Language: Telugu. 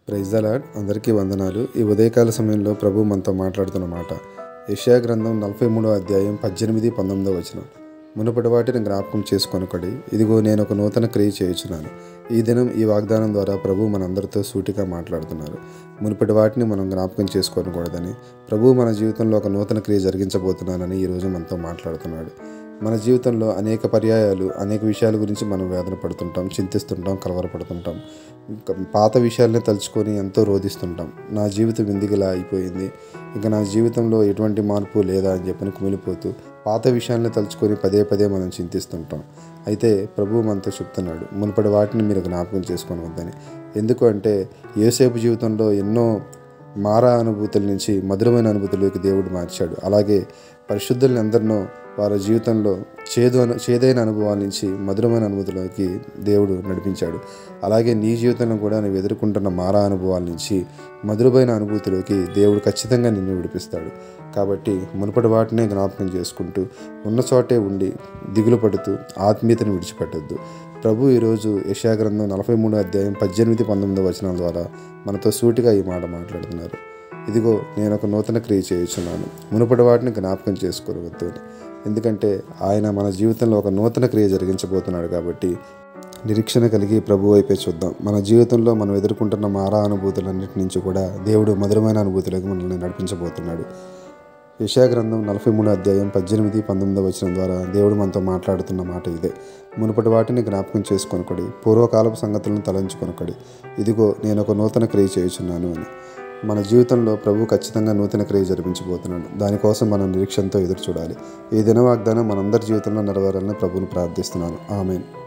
Praise the lord. అందరికీ వందనాలు. ఈ ఉదయకాల సమయంలో ప్రభు మనతో మాట్లాడుతున్న మాట యెషయా గ్రంథం 43వ అధ్యాయం 18, 19 వచనం. మునుపటి వాటిని జ్ఞాపకం చేసుకొనకడి, ఇదిగో నేను ఒక నూతన క్రియ చేయుచున్నాను. ఈ దినం ఈ వాగ్దానం ద్వారా ప్రభు మనందరితో సూటిగా మాట్లాడుతున్నారు. మునుపటి వాటిని మనం జ్ఞాపకం చేసుకోకూడదని, ప్రభు మన జీవితంలో ఒక నూతన క్రియ జరిగించబోతున్నానని ఈరోజు మనతో మాట్లాడుతున్నాడు. మన జీవితంలో అనేక పర్యాయాలు అనేక విషయాల గురించి మనం వేదన పడుతుంటాం, చింతిస్తుంటాం, కలవరపడుతుంటాం. పాత విషయాలనే తలుచుకొని ఎంతో రోధిస్తుంటాం. నా జీవితం ఎందుకులా అయిపోయింది, ఇంకా నా జీవితంలో ఎటువంటి మార్పు లేదా అని చెప్పని కుమిలిపోతూ పాత విషయాలను తలుచుకొని పదే పదే మనం చింతిస్తుంటాం. అయితే ప్రభువు మనతో చెప్తున్నాడు, మునుపటి వాటిని మీరు జ్ఞాపకం చేసుకొని వద్దని. ఎందుకు అంటే యోసేపు జీవితంలో ఎన్నో మారా అనుభూతుల నుంచి మధురమైన అనుభూతుల్లోకి దేవుడు మార్చాడు. అలాగే పరిశుద్ధుల్ని అందరినో వారి జీవితంలో చేదైన అనుభవాల నుంచి మధురమైన అనుభూతిలోకి దేవుడు నడిపించాడు. అలాగే నీ జీవితంలో కూడా నువ్వు ఎదుర్కొంటున్న మారా అనుభవాల నుంచి మధురమైన అనుభూతిలోకి దేవుడు ఖచ్చితంగా నిన్ను విడిపిస్తాడు. కాబట్టి మునుపటి వాటినే జ్ఞాపకం చేసుకుంటూ ఉన్న చోటే ఉండి దిగులు పడుతూ ఆత్మీయతను విడిచిపెట్టద్దు. ప్రభు ఈరోజు యెషయా గ్రంథం 43వ అధ్యాయం 18, 19 వచనాల ద్వారా మనతో సూటిగా ఈ మాట మాట్లాడుతున్నారు. ఇదిగో నేను ఒక నూతన క్రియ చేయుచున్నాను, మునుపటి వాటిని జ్ఞాపకం చేసుకోవద్దు. ఎందుకంటే ఆయన మన జీవితంలో ఒక నూతన క్రియ జరిగించబోతున్నాడు. కాబట్టి నిరీక్షణ కలిగి ప్రభు వైపే చూద్దాం. మన జీవితంలో మనం ఎదుర్కొంటున్న మారా అనుభూతులన్నిటి నుంచి కూడా దేవుడు మధురమైన అనుభూతులకు మనల్ని నడిపించబోతున్నాడు. యెషయా గ్రంథం 43వ అధ్యాయం 18, 19 వచనం ద్వారా దేవుడు మనతో మాట్లాడుతున్న మాట ఇదే. మునుపటి వాటిని జ్ఞాపకం చేసుకొనకడి, పూర్వకాలపు సంగతులను తలంచుకొనకడి, ఇదిగో నేను ఒక నూతన క్రియ చేయుచున్నాను అని. మన జీవితంలో ప్రభు ఖచ్చితంగా నూతన క్రియ జరిపించబోతున్నాడు. దానికోసం మనం నిరీక్షణతో ఎదురు చూడాలి. ఈ దిన వాగ్దానం మనందరి జీవితంలో నెరవేరాలని ప్రభువును ప్రార్థిస్తున్నాను. ఆమేన్.